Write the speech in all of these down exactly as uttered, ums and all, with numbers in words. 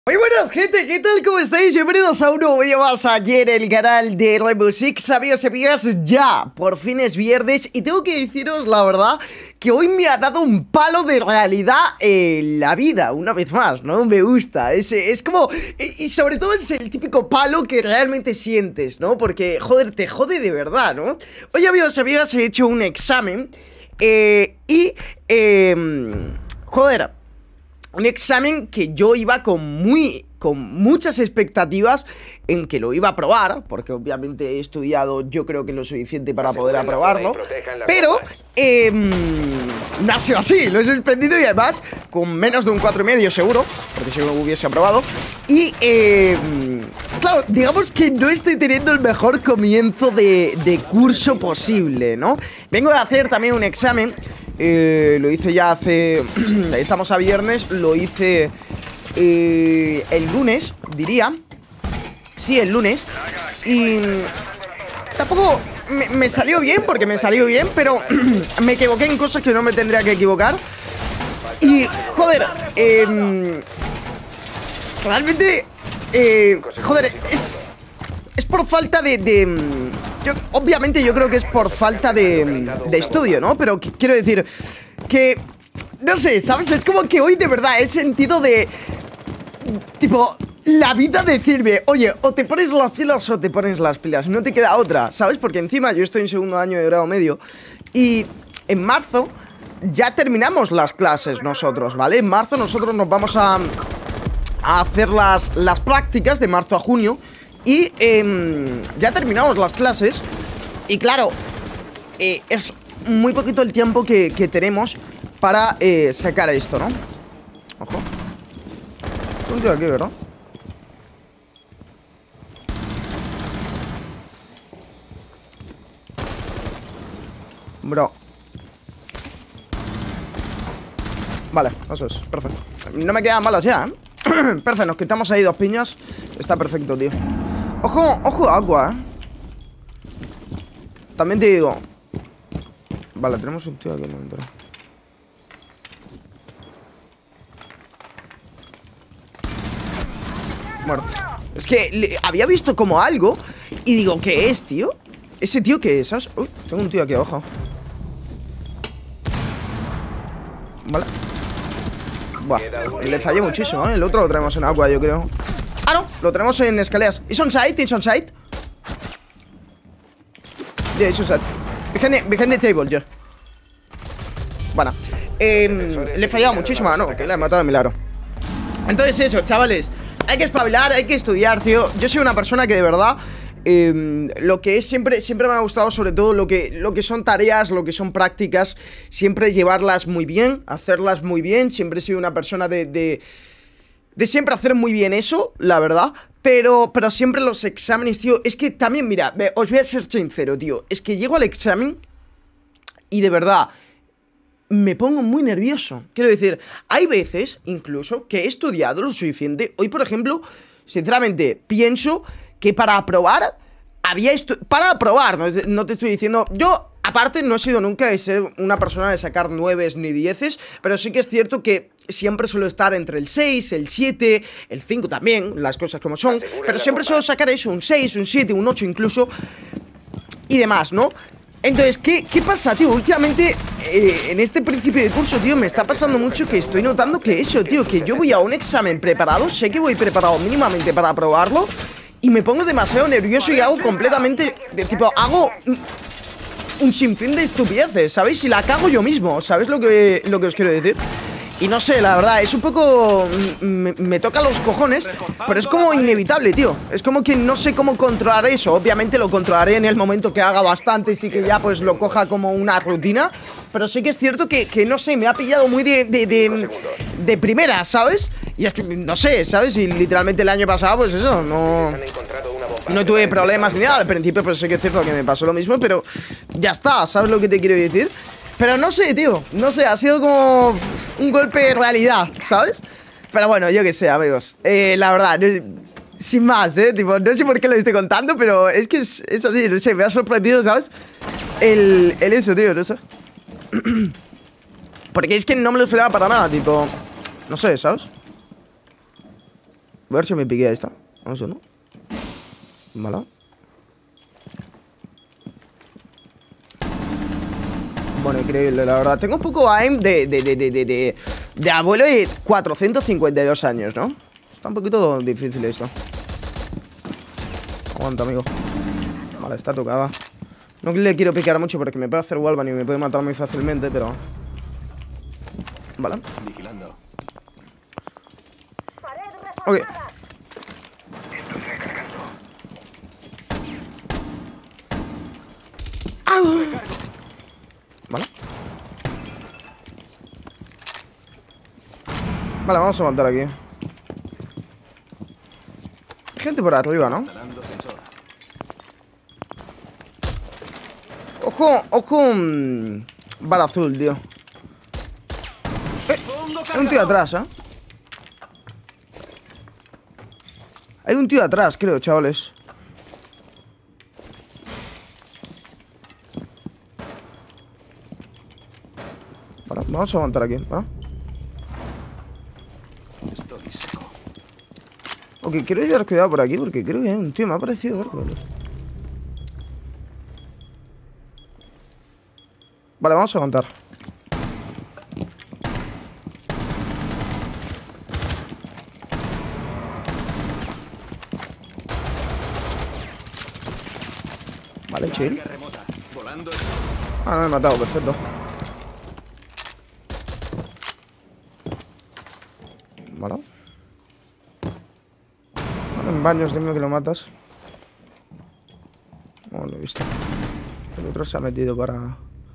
Muy buenas gente, ¿qué tal? ¿Cómo estáis? Bienvenidos a un nuevo vídeo más aquí en el canal de Rainbow Six. Amigos y amigas, ya, por fin es viernes y tengo que deciros la verdad que hoy me ha dado un palo de realidad en la vida, una vez más, ¿no? Me gusta, es, es como... Y sobre todo es el típico palo que realmente sientes, ¿no? Porque, joder, te jode de verdad, ¿no? Hoy, amigos y amigas, he hecho un examen eh, y... Eh, joder... Un examen que yo iba con muy, con muchas expectativas en que lo iba a aprobar, porque obviamente he estudiado yo creo que lo suficiente para poder aprobarlo, pero eh, no ha sido así, lo he suspendido y además con menos de un cuatro y medio seguro, porque si no hubiese aprobado, y eh, claro, digamos que no estoy teniendo el mejor comienzo de, de curso posible, ¿no? Vengo de hacer también un examen. Eh, lo hice ya hace... Estamos a viernes. Lo hice eh, el lunes, diría. Sí, el lunes. Y tampoco me, me salió bien, porque me salió bien, pero me equivoqué en cosas que no me tendría que equivocar. Y, joder, eh, realmente eh, joder, es... Es por falta de... de yo, obviamente yo creo que es por falta de, de estudio, ¿no? Pero que, quiero decir que... No sé, ¿sabes? Es como que hoy de verdad he sentido de... Tipo, la vida decirme, oye, o te pones las pilas o te pones las pilas. No te queda otra, ¿sabes? Porque encima yo estoy en segundo año de grado medio y en marzo ya terminamos las clases nosotros, ¿vale? En marzo nosotros nos vamos a, a hacer las, las prácticas de marzo a junio. Y eh, ya terminamos las clases. Y claro, eh, es muy poquito el tiempo que, que tenemos para eh, sacar esto, ¿no? Ojo. Un tío aquí, ¿verdad? Bro. Vale, eso es, perfecto. No me quedan malas ya, ¿eh? Perfecto, nos quitamos ahí dos piñas. Está perfecto, tío. Ojo, ojo agua, eh. También te digo. Vale, tenemos un tío aquí en el momento. Muerto. Es que le, había visto como algo y digo, ¿qué es, tío? ¿Ese tío qué es? ¿Sabes? Uy, tengo un tío aquí abajo. Vale. Buah, le fallé muchísimo, ¿eh? El otro lo traemos en agua, yo creo. Ah, no, lo tenemos en escaleras. ¿Is on site? ¿Is on site? Yeah, is on site. Behind the, behind the table, yeah. Bueno, eh, le he fallado muchísimo, ¿no? Que le he matado de milagro. Entonces eso, chavales, hay que espabilar, hay que estudiar, tío. Yo soy una persona que de verdad... Eh, lo que es siempre, siempre me ha gustado sobre todo lo que, lo que son tareas, lo que son prácticas, siempre llevarlas muy bien, hacerlas muy bien. Siempre he sido una persona de, de, de siempre hacer muy bien eso, la verdad. Pero, pero siempre los exámenes, tío, es que también, mira, os voy a ser sincero, tío. Es que llego al examen y de verdad me pongo muy nervioso. Quiero decir, hay veces incluso que he estudiado lo suficiente. Hoy, por ejemplo, sinceramente, pienso que para aprobar, había esto para aprobar, no, no te estoy diciendo, yo aparte no he sido nunca de ser una persona de sacar nueves ni dieces, pero sí que es cierto que siempre suelo estar entre el seis, el siete, el cinco también, las cosas como son, pero siempre suelo sacar eso, un seis, un siete, un ocho incluso, y demás, ¿no? Entonces, ¿qué, qué pasa, tío? Últimamente, eh, en este principio de curso, tío, me está pasando mucho que estoy notando que eso, tío, que yo voy a un examen preparado, sé que voy preparado mínimamente para aprobarlo, y me pongo demasiado nervioso y hago completamente... De, tipo, hago un, un sinfín de estupideces, ¿sabéis? Y la cago yo mismo, ¿sabéis lo que, lo que os quiero decir? Y no sé, la verdad, es un poco... Me, me toca los cojones, pero es como inevitable, tío. Es como que no sé cómo controlar eso. Obviamente lo controlaré en el momento que haga bastante y sí que ya pues lo coja como una rutina. Pero sí que es cierto que, que no sé, me ha pillado muy de, de, de, de primera, ¿sabes? Y no sé, ¿sabes? Y literalmente el año pasado, pues eso, no... No tuve problemas ni nada. Al principio pues sí que es cierto que me pasó lo mismo, pero ya está, ¿sabes lo que te quiero decir? Pero no sé, tío, no sé, ha sido como un golpe de realidad, ¿sabes? Pero bueno, yo qué sé, amigos, eh, la verdad, no, sin más, ¿eh? Tipo, no sé por qué lo estoy contando, pero es que es, es así, no sé, me ha sorprendido, ¿sabes? El, el eso, tío, no sé. Porque es que no me lo esperaba para nada, tipo, no sé, ¿sabes? Voy a ver si me piqué esta. Vamos a ver, ¿no? Vale. Bueno, increíble, la verdad. Tengo un poco aim de, de, de, de, de, de, de abuelo de cuatrocientos cincuenta y dos años, ¿no? Está un poquito difícil esto. Aguanta, amigo. Vale, está tocada. No le quiero picar mucho porque me puede hacer wallbang y me puede matar muy fácilmente, pero... Vale. Vigilando. Ok. Estoy recargando. ¡Au! Vale. Vale, vamos a aguantar aquí. Hay gente por arriba, ¿no? Instalando sensor. Ojo, ojo. mmm, Bala azul, tío. Eh, hay un tío atrás, ¿eh? Hay un tío atrás, creo, chavales. Vale, vamos a aguantar aquí, ¿vale? Estoy seco. Ok, quiero llevar cuidado por aquí porque creo que hay un tío, me ha parecido verlo, ¿vale? Vale, vamos a aguantar. Vale, chill. Carga remota. Volando. Ah, no me he matado, perfecto. Vale. Vale, en baños, dime que lo matas. No, lo he visto. El otro se ha metido para...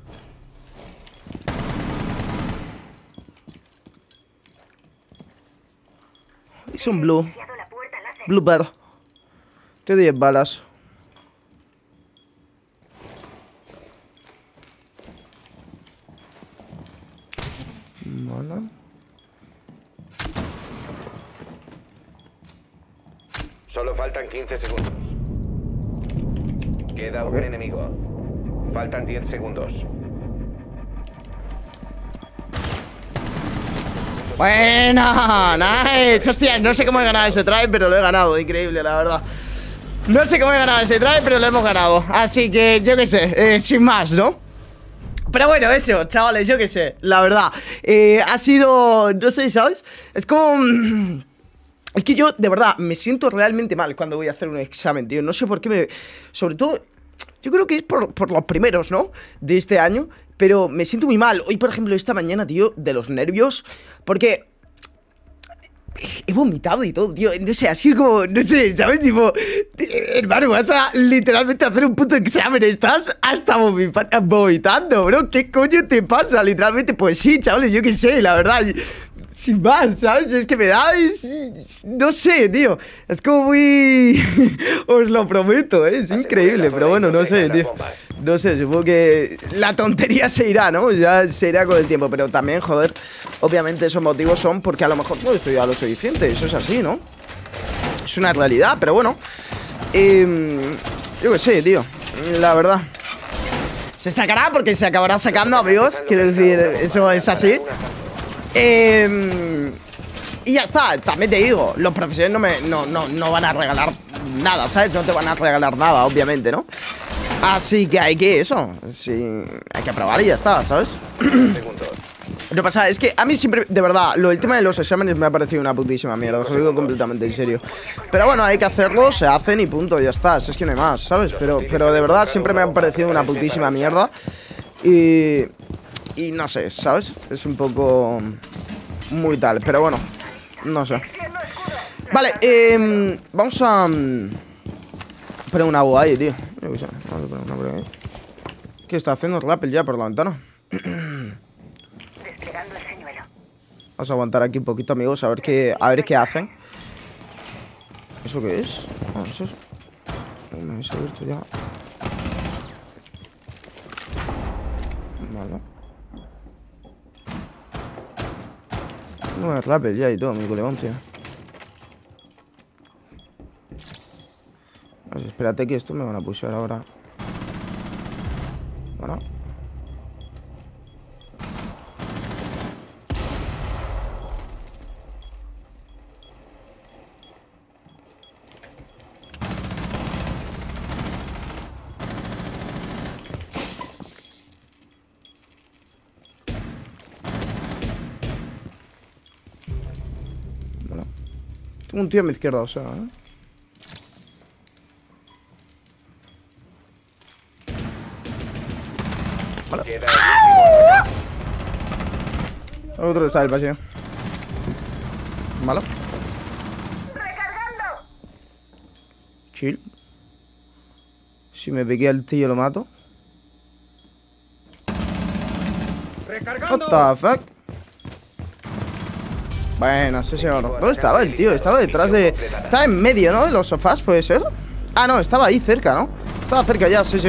Es un blue. Blue bird. Te diez balas. Vale. Solo faltan quince segundos. Queda un Ok. enemigo. Faltan diez segundos. Buena, nice. Hostia, no sé cómo he ganado ese try, pero lo he ganado. Increíble, la verdad. No sé cómo he ganado ese try, pero lo hemos ganado. Así que, yo qué sé, eh, sin más, ¿no? Pero bueno, eso, chavales, yo qué sé, la verdad. Eh, ha sido, no sé, ¿sabes? Es como... Es que yo, de verdad, me siento realmente mal cuando voy a hacer un examen, tío. No sé por qué me... Sobre todo, yo creo que es por, por los primeros, ¿no? De este año. Pero me siento muy mal. Hoy, por ejemplo, esta mañana, tío, de los nervios. Porque... he vomitado y todo, tío. No sé, así como, no sé, ¿sabes? Tipo, hermano, vas a literalmente hacer un puto examen. Estás hasta vomitando, bro. ¿Qué coño te pasa? Literalmente, pues sí, chavales, yo qué sé, la verdad. Sin más, ¿sabes? Es que me da... es- no sé, tío. Es como muy... Os lo prometo, ¿eh? Es increíble, pero bueno, no sé, tío. No sé, supongo que la tontería se irá, ¿no? Ya se irá con el tiempo, pero también, joder, obviamente esos motivos son porque a lo mejor no he estudiado lo suficiente. Eso es así, ¿no? Es una realidad, pero bueno. Eh, yo qué sé, tío. La verdad. Se sacará porque se acabará sacando, amigos. Quiero decir, eso es así. Eh, y ya está, también te digo, los profesores no, me, no, no, no van a regalar nada, ¿sabes? No te van a regalar nada, obviamente, ¿no? Así que hay que eso, sí, hay que aprobar y ya está, ¿sabes? Segundos. Lo que pasa es que a mí siempre, de verdad, lo, el tema de los exámenes me ha parecido una putísima mierda, os lo digo completamente en serio. Pero bueno, hay que hacerlo, se hacen y punto, ya está, es que no hay más, ¿sabes? Pero, pero de verdad siempre me han parecido una putísima mierda. Y... Y no sé, ¿sabes? Es un poco... muy tal, pero bueno, no sé. Vale, eh, vamos a... mm, poner una agua ahí, tío. Yo qué sé, vamos a poner una por ahí. ¿Qué está haciendo Rappel ya por la ventana? Desplegando el señuelo. Vamos a aguantar aquí un poquito, amigos, a ver qué, a ver qué hacen. ¿Eso qué es? Ah, eso es... Me habéis abierto ya. Vale. No es Rappel ya y todo, mi colegoncia. A ver, espérate que esto me van a pushar ahora. Bueno. Tengo un tío a mi izquierda, o sea, ¿eh? Vale. Otro está el pasillo. Vale. Chill. Si me pegué al tío lo mato. What the fuck. Bueno, sí señor. ¿Dónde estaba el tío? Estaba detrás de... Estaba en medio, ¿no? De los sofás, ¿puede ser? Ah, no, estaba ahí cerca, ¿no? Estaba cerca ya, sí, sí.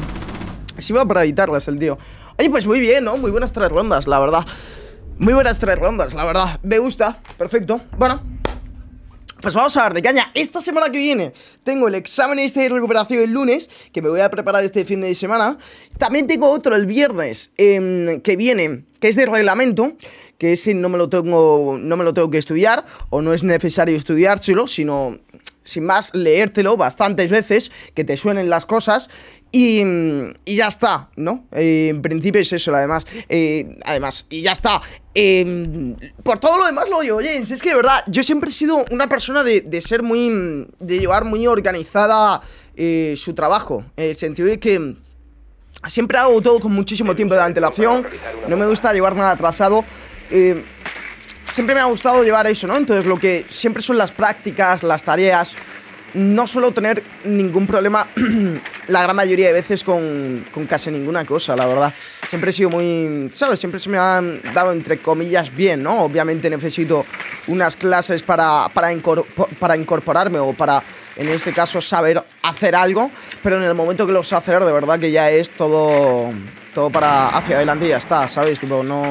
Se iba para evitarlas el tío. Oye, pues muy bien, ¿no? Muy buenas tres rondas, la verdad. Muy buenas tres rondas, la verdad. Me gusta, perfecto. Bueno, pues vamos a dar de caña. Esta semana que viene tengo el examen este de recuperación el lunes, que me voy a preparar este fin de semana. También tengo otro el viernes, eh, que viene, que es de reglamento, que ese no me lo tengo, no me lo tengo que estudiar, o no es necesario estudiárselo, sino, sin más, leértelo bastantes veces, que te suenen las cosas. Y, y ya está, ¿no? Eh, en principio es eso, además. Eh, además, y ya está. Eh, por todo lo demás lo digo, James. Es que de verdad, yo siempre he sido una persona de, de ser muy... de llevar muy organizada eh, su trabajo. En el sentido de que siempre hago todo con muchísimo tiempo de antelación. No me gusta llevar nada atrasado. Eh, siempre me ha gustado llevar eso, ¿no? Entonces lo que siempre son las prácticas, las tareas... No suelo tener ningún problema la gran mayoría de veces con, con casi ninguna cosa, la verdad. Siempre he sido muy... ¿Sabes? Siempre se me han dado, entre comillas, bien, ¿no? Obviamente necesito unas clases para, para, incorpor para incorporarme o para, en este caso, saber hacer algo. Pero en el momento que lo sé hacer, de verdad que ya es todo, todo para hacia adelante y ya está, ¿sabes? Tipo, no...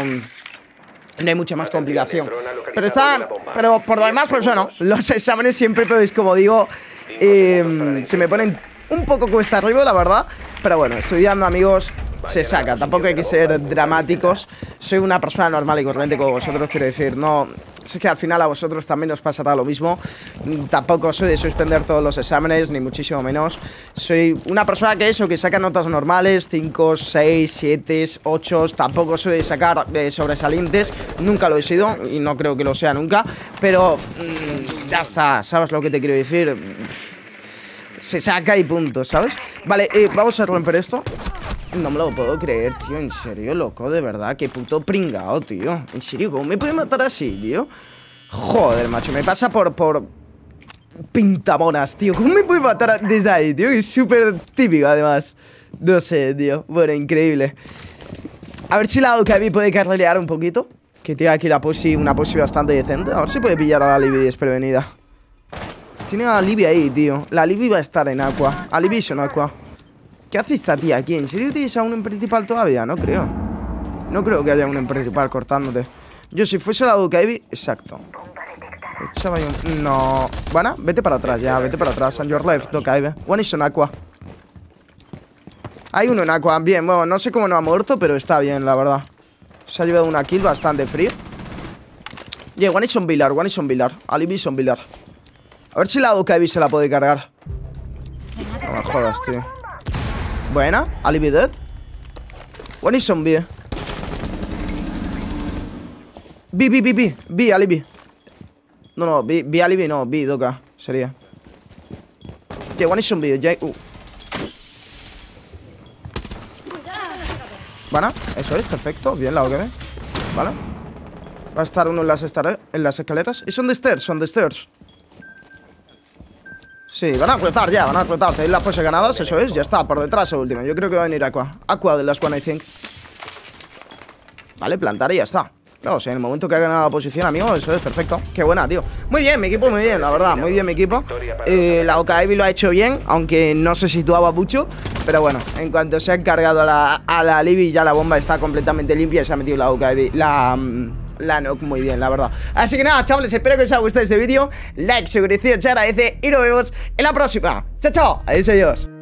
No hay mucha más complicación. Pero está... Pero por lo demás, pues bueno, los exámenes siempre, pues como digo, eh, se me ponen un poco cuesta arriba, la verdad. Pero bueno, estudiando, amigos, se saca. Tampoco hay que ser dramáticos. Soy una persona normal y corriente como vosotros, quiero decir. No... Es que al final a vosotros también os pasará lo mismo. Tampoco soy de suspender todos los exámenes, ni muchísimo menos. Soy una persona que eso, que saca notas normales, cinco, seis, siete, ocho. Tampoco soy de sacar eh, sobresalientes. Nunca lo he sido y no creo que lo sea nunca. Pero mmm, ya está, ¿sabes lo que te quiero decir? Pff, se saca y punto, ¿sabes? Vale, eh, vamos a romper esto. No me lo puedo creer, tío, en serio, loco, de verdad, qué puto pringao, tío. En serio, ¿cómo me puede matar así, tío? Joder, macho, me pasa por, por pintamonas, tío. ¿Cómo me puede matar desde ahí, tío? Es súper típico, además. No sé, tío, bueno, increíble. A ver si la Okabi puede carrilear un poquito. Que tiene aquí la posi, una posi bastante decente. A ver si puede pillar a la Libby desprevenida. Tiene a la Libby ahí, tío. La Libby va a estar en Aqua. A Libby son Aqua. ¿Qué hace esta tía aquí? ¿En serio tienes a un en principal todavía? No creo. No creo que haya un en principal cortándote. Yo si fuese la Duke exacto. Echaba un... No. Bueno, vete para atrás ya, vete para atrás. On your left, Duke. One is on Aqua. Hay uno en Aqua, bien, bueno, no sé cómo no ha muerto, pero está bien, la verdad. Se ha llevado una kill bastante frío. Yeah, one is on Villar, one is on Villar. Alibi is on Villar. A ver si la Duke se la puede cargar. No me jodas, tío. Buena, Alibi dead. One is on B. B, B, B, B, B, Alibi. No, no, B, B, Alibi, no, B, Doka, sería. Yeah, one is on B, J, uh. Buena, eso es, perfecto, bien la O K B. Vale. Va a estar uno en las, en las escaleras. ¿Y son the stairs? Son the stairs. Sí, van a rotar ya, van a rotar. Tenéis las poses ganadas, eso es, ya está, por detrás el último. Yo creo que va a venir Aqua. Aqua de las One, I think. Vale, plantar y ya está. Claro, o sea, en el momento que ha ganado la posición, amigo, eso es perfecto. Qué buena, tío. Muy bien, mi equipo, muy bien, la verdad, muy bien mi equipo. eh, La Okabi lo ha hecho bien, aunque no se situaba mucho. Pero bueno, en cuanto se ha encargado a la, a la Libby, ya la bomba está completamente limpia y se ha metido la Okabi. La... La Nock muy bien, la verdad. Así que nada, chavales, espero que os haya gustado este vídeo. Like, suscripción, se agradece y nos vemos en la próxima. Chao, chao. Adiós, adiós.